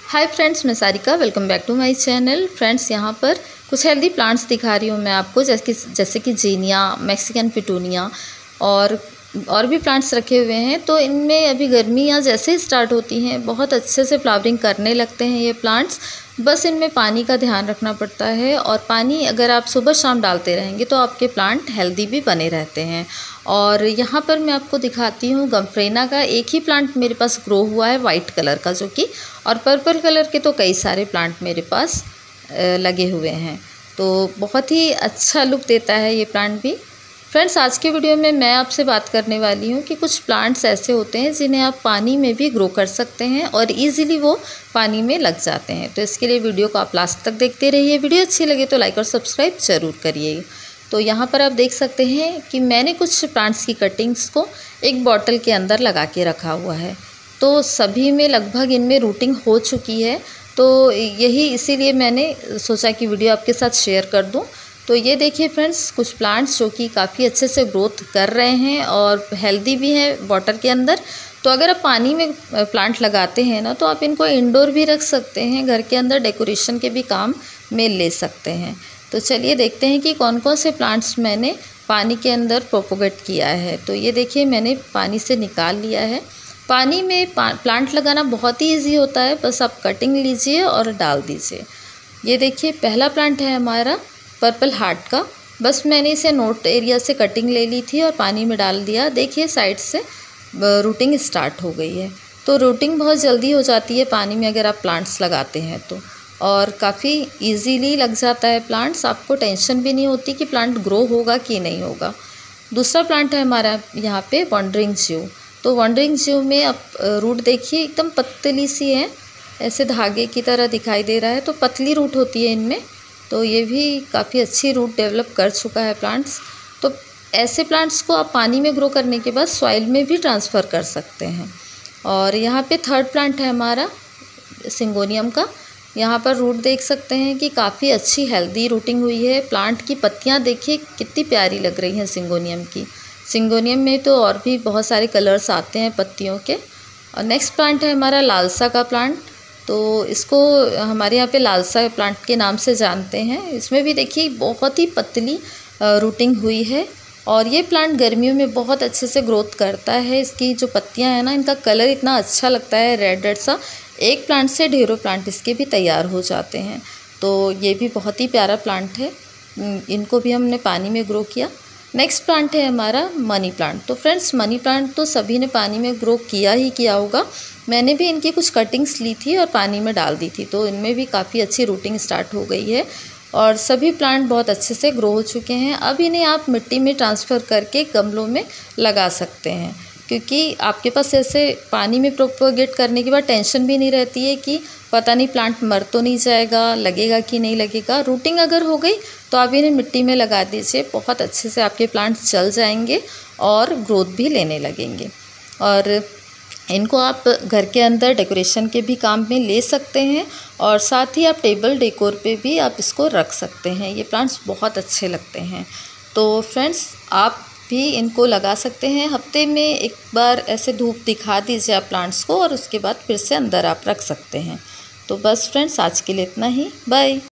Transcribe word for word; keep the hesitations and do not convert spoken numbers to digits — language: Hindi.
हाय फ्रेंड्स, मैं Sarika. Welcome back to my channel. Friends, यहाँ पर कुछ हेल्दी प्लांट्स दिखा रही हूँ मैं आपको, जैसे कि जैसे कि जीनिया, मैक्सिकन पिटूनिया और और भी प्लांट्स रखे हुए हैं। तो इनमें अभी गर्मियाँ जैसे ही स्टार्ट होती हैं, बहुत अच्छे से फ्लावरिंग करने लगते हैं ये प्लांट्स। बस इनमें पानी का ध्यान रखना पड़ता है, और पानी अगर आप सुबह शाम डालते रहेंगे तो आपके प्लांट हेल्दी भी बने रहते हैं। और यहाँ पर मैं आपको दिखाती हूँ गम्फ्रेना का एक ही प्लांट मेरे पास ग्रो हुआ है, वाइट कलर का जो कि, और पर्पल कलर के तो कई सारे प्लांट मेरे पास लगे हुए हैं। तो बहुत ही अच्छा लुक देता है ये प्लांट भी। फ्रेंड्स, आज के वीडियो में मैं आपसे बात करने वाली हूँ कि कुछ प्लांट्स ऐसे होते हैं जिन्हें आप पानी में भी ग्रो कर सकते हैं और इजीली वो पानी में लग जाते हैं। तो इसके लिए वीडियो को आप लास्ट तक देखते रहिए। वीडियो अच्छी लगे तो लाइक और सब्सक्राइब ज़रूर करिए। तो यहाँ पर आप देख सकते हैं कि मैंने कुछ प्लांट्स की कटिंग्स को एक बॉटल के अंदर लगा के रखा हुआ है। तो सभी में लगभग इनमें रूटिंग हो चुकी है, तो यही इसीलिए मैंने सोचा कि वीडियो आपके साथ शेयर कर दूँ। तो ये देखिए फ्रेंड्स, कुछ प्लांट्स जो कि काफ़ी अच्छे से ग्रोथ कर रहे हैं और हेल्दी भी हैं वाटर के अंदर। तो अगर आप पानी में प्लांट लगाते हैं ना, तो आप इनको इंडोर भी रख सकते हैं, घर के अंदर डेकोरेशन के भी काम में ले सकते हैं। तो चलिए देखते हैं कि कौन कौन से प्लांट्स मैंने पानी के अंदर प्रोपोगेट किया है। तो ये देखिए, मैंने पानी से निकाल लिया है। पानी में प्लांट लगाना बहुत ही ईजी होता है, बस आप कटिंग लीजिए और डाल दीजिए। ये देखिए, पहला प्लांट है हमारा पर्पल हार्ट का। बस मैंने इसे नोट एरिया से कटिंग ले ली थी और पानी में डाल दिया। देखिए, साइड से रूटिंग स्टार्ट हो गई है। तो रूटिंग बहुत जल्दी हो जाती है पानी में अगर आप प्लांट्स लगाते हैं तो, और काफ़ी इजीली लग जाता है प्लांट्स। आपको टेंशन भी नहीं होती कि प्लांट ग्रो होगा कि नहीं होगा। दूसरा प्लांट है हमारा यहाँ पे वॉन्डरिंग ज्यू। तो वॉन्डरिंग ज्यू में आप रूट देखिए, एकदम पतली सी है, ऐसे धागे की तरह दिखाई दे रहा है। तो पतली रूट होती है इनमें। तो ये भी काफ़ी अच्छी रूट डेवलप कर चुका है प्लांट्स। तो ऐसे प्लांट्स को आप पानी में ग्रो करने के बाद सॉइल में भी ट्रांसफ़र कर सकते हैं। और यहाँ पे थर्ड प्लांट है हमारा सिंगोनियम का। यहाँ पर रूट देख सकते हैं कि काफ़ी अच्छी हेल्दी रूटिंग हुई है। प्लांट की पत्तियाँ देखिए कितनी प्यारी लग रही हैं सिंगोनियम की। सिंगोनियम में तो और भी बहुत सारे कलर्स आते हैं पत्तियों के। और नेक्स्ट प्लांट है हमारा लालसा का प्लांट। तो इसको हमारे यहाँ पे लालसा प्लांट के नाम से जानते हैं। इसमें भी देखिए बहुत ही पतली रूटिंग हुई है, और ये प्लांट गर्मियों में बहुत अच्छे से ग्रोथ करता है। इसकी जो पत्तियां हैं ना, इनका कलर इतना अच्छा लगता है, रेड रेड सा। एक प्लांट से ढेरों प्लांट इसके भी तैयार हो जाते हैं। तो ये भी बहुत ही प्यारा प्लांट है। इनको भी हमने पानी में ग्रो किया। नेक्स्ट प्लांट है हमारा मनी प्लांट। तो फ्रेंड्स, मनी प्लांट तो सभी ने पानी में ग्रो किया ही किया होगा। मैंने भी इनकी कुछ कटिंग्स ली थी और पानी में डाल दी थी, तो इनमें भी काफ़ी अच्छी रूटिंग स्टार्ट हो गई है और सभी प्लांट बहुत अच्छे से ग्रो हो चुके हैं। अब इन्हें आप मिट्टी में ट्रांसफ़र करके गमलों में लगा सकते हैं, क्योंकि आपके पास ऐसे पानी में प्रोपोगेट करने के बाद टेंशन भी नहीं रहती है कि पता नहीं प्लांट मर तो नहीं जाएगा, लगेगा कि नहीं लगेगा। रूटिंग अगर हो गई तो आप इन्हें मिट्टी में लगा दीजिए, बहुत अच्छे से आपके प्लांट्स चल जाएंगे और ग्रोथ भी लेने लगेंगे। और इनको आप घर के अंदर डेकोरेशन के भी काम में ले सकते हैं, और साथ ही आप टेबल डेकोर पे भी आप इसको रख सकते हैं। ये प्लांट्स बहुत अच्छे लगते हैं। तो फ्रेंड्स, आप भी इनको लगा सकते हैं। हफ्ते में एक बार ऐसे धूप दिखा दीजिए आप प्लांट्स को, और उसके बाद फिर से अंदर आप रख सकते हैं। तो बस फ्रेंड्स, आज के लिए इतना ही। बाय।